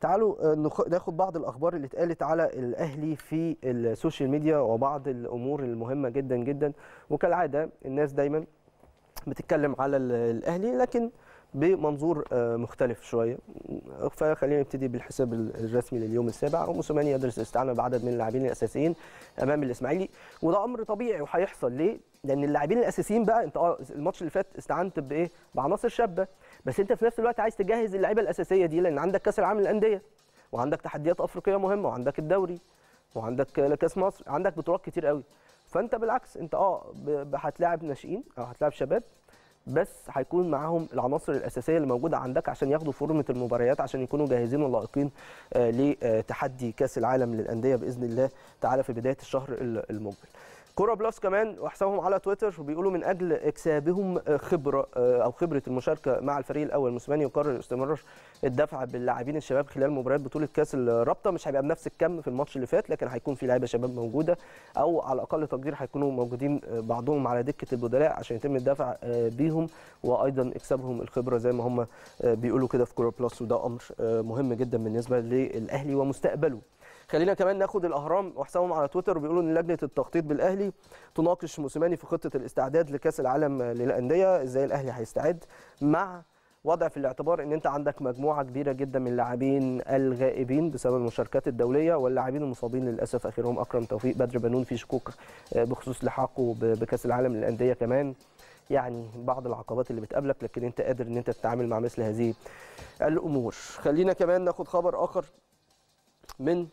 تعالوا ناخد بعض الاخبار اللي اتقالت على الاهلي في السوشيال ميديا وبعض الامور المهمه جدا جدا. وكالعاده الناس دايما بتتكلم على الاهلي لكن بمنظور مختلف شويه. فخلينا نبتدي بالحساب الرسمي لليوم السابع. موسيماني يدرس الاستعانه بعدد من اللاعبين الاساسيين امام الاسماعيلي، وده امر طبيعي وهيحصل. ليه؟ لان اللاعبين الاساسيين بقى انت الماتش اللي فات استعنت بايه؟ بعناصر شابه، بس انت في نفس الوقت عايز تجهز اللعيبه الاساسيه دي، لان عندك كاس العالم للانديه وعندك تحديات افريقيه مهمه وعندك الدوري وعندك كاس مصر، عندك بطولات كتير قوي. فانت بالعكس انت هتلاعب ناشئين او هتلاعب شباب، بس هيكون معاهم العناصر الاساسيه اللي موجوده عندك عشان ياخدوا فورمه المباريات، عشان يكونوا جاهزين ولائقين لتحدي كاس العالم للانديه باذن الله تعالى في بدايه الشهر المقبل. كوره بلس كمان وحسابهم على تويتر وبيقولوا من اجل اكسابهم خبره او خبره المشاركه مع الفريق الاول، موسيماني يقرر استمرار الدفع باللاعبين الشباب خلال مباريات بطوله كاس الرابطه. مش هيبقى بنفس الكم في الماتش اللي فات، لكن هيكون في لعيبه شباب موجوده، او على اقل تقدير هيكونوا موجودين بعضهم على دكه البدلاء عشان يتم الدفع بيهم وايضا اكسابهم الخبره زي ما هم بيقولوا كده في كوره بلس، وده امر مهم جدا بالنسبه للاهلي ومستقبله. خلينا كمان ناخد الاهرام وحسابهم على تويتر وبيقولوا ان لجنه التخطيط بالاهلي تناقش موسيماني في خطه الاستعداد لكاس العالم للانديه، ازاي الاهلي هيستعد، مع وضع في الاعتبار ان انت عندك مجموعه كبيره جدا من اللاعبين الغائبين بسبب المشاركات الدوليه، واللاعبين المصابين للاسف اخرهم اكرم توفيق، بدر بنون في شكوك بخصوص لحاقه بكاس العالم للانديه كمان. يعني بعض العقبات اللي بتقابلك، لكن انت قادر ان انت تتعامل مع مثل هذه الامور. خلينا كمان ناخد خبر اخر من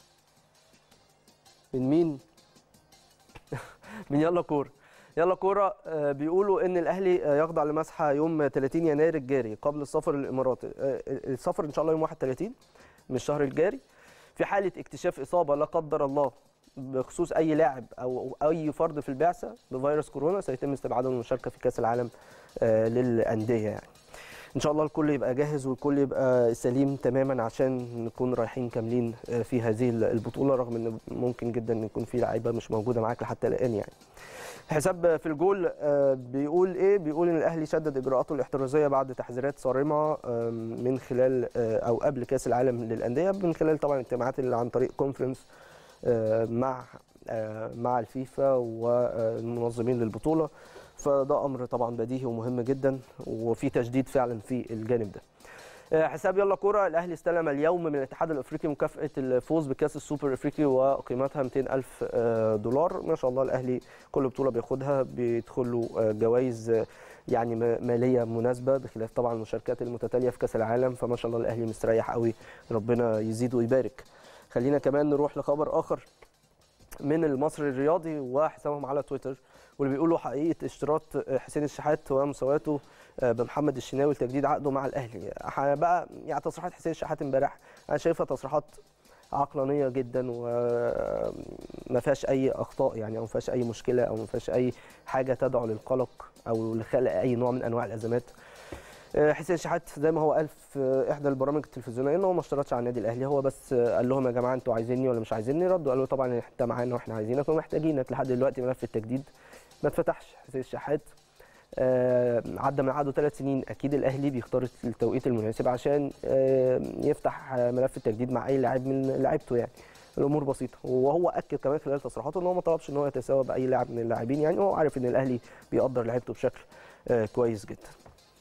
مين؟ من يلا كوره. يلا كوره بيقولوا ان الاهلي يخضع لمسحه يوم 30 يناير الجاري قبل السفر للامارات. السفر ان شاء الله يوم 31 من الشهر الجاري. في حاله اكتشاف اصابه لا قدر الله بخصوص اي لاعب او اي فرد في البعثه بفيروس كورونا، سيتم استبعاده من المشاركه في كاس العالم للانديه. يعني ان شاء الله الكل يبقى جاهز والكل يبقى سليم تماما عشان نكون رايحين كاملين في هذه البطوله، رغم ان ممكن جدا يكون في لعيبه مش موجوده معاك لحتى الان. يعني حساب في الجول بيقول ايه؟ بيقول ان الاهلي شدد اجراءاته الاحترازيه بعد تحذيرات صارمه من خلال او قبل كاس العالم للانديه، من خلال طبعا اجتماعات اللي عن طريق كونفرنس مع الفيفا والمنظمين للبطوله. فده امر طبعا بديهي ومهم جدا، وفي تشديد فعلا في الجانب ده. حساب يلا كوره، الاهلي استلم اليوم من الاتحاد الافريقي مكافاه الفوز بكاس السوبر الافريقي وقيمتها $200,000. ما شاء الله الاهلي كل بطوله بياخدها بيدخل له جوائز يعني ماليه مناسبه، بخلاف طبعا المشاركات المتتاليه في كاس العالم. فما شاء الله الاهلي مستريح قوي، ربنا يزيد ويبارك. خلينا كمان نروح لخبر اخر من المصري الرياضي وحسابهم على تويتر واللي بيقولوا حقيقه اشتراط حسين الشحات ومساواته بمحمد الشناوي لتجديد عقده مع الاهلي. بقى يعني تصريحات حسين الشحات امبارح انا شايفها تصريحات عقلانيه جدا وما فيهاش اي اخطاء، يعني او ما فيهاش اي مشكله او ما فيهاش اي حاجه تدعو للقلق او لخلق اي نوع من انواع الازمات. حسين الشحات زي ما هو قال في احدى البرامج التلفزيونيه ان هو ما اشترطش على النادي الاهلي، هو بس قال لهم يا جماعه انتوا عايزيني ولا مش عايزيني؟ ردوا قالوا طبعا انت معانا واحنا عايزينك ومحتاجينك. لحد دلوقتي ملف التجديد ما اتفتحش. حسين الشحات عدى من عقده 3 سنين، اكيد الاهلي بيختار التوقيت المناسب عشان يفتح ملف التجديد مع اي لاعب من لعيبته. يعني الامور بسيطه، وهو اكد كمان خلال تصريحاته ان هو ما طلبش ان هو يتساوى باي لاعب من اللاعبين، يعني هو عارف ان الاهلي بيقدر لعيبته بشكل كويس جدا.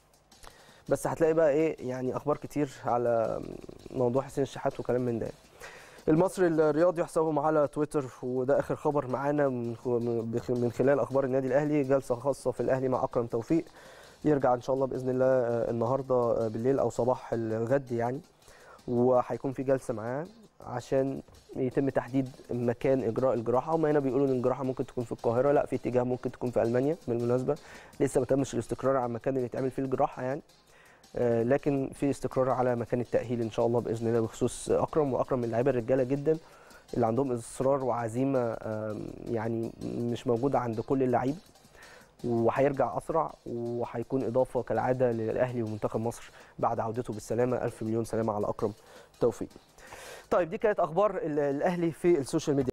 بس هتلاقي بقى ايه يعني اخبار كتير على موضوع حسين الشحات وكلام من ده. المصري الرياضي يحسبهم على تويتر وده اخر خبر معانا من خلال اخبار النادي الاهلي. جلسه خاصه في الاهلي مع اكرم توفيق، يرجع ان شاء الله باذن الله النهارده بالليل او صباح الغد يعني، وهيكون في جلسه معاه عشان يتم تحديد مكان اجراء الجراحه. هم هنا بيقولوا ان الجراحه ممكن تكون في القاهره، لا في اتجاه ممكن تكون في المانيا بالمناسبه، لسه ما تمش الاستقرار على المكان اللي يتعمل فيه الجراحه يعني، لكن في استقرار على مكان التأهيل إن شاء الله بإذن الله بخصوص أكرم. وأكرم من اللعيبة الرجالة جدا اللي عندهم إصرار وعزيمة يعني مش موجودة عند كل اللعيبة، وهيرجع أسرع وهيكون إضافة كالعادة للأهلي ومنتخب مصر بعد عودته بالسلامة. ألف مليون سلامة على أكرم توفيق. طيب دي كانت أخبار الأهلي في السوشيال ميديا.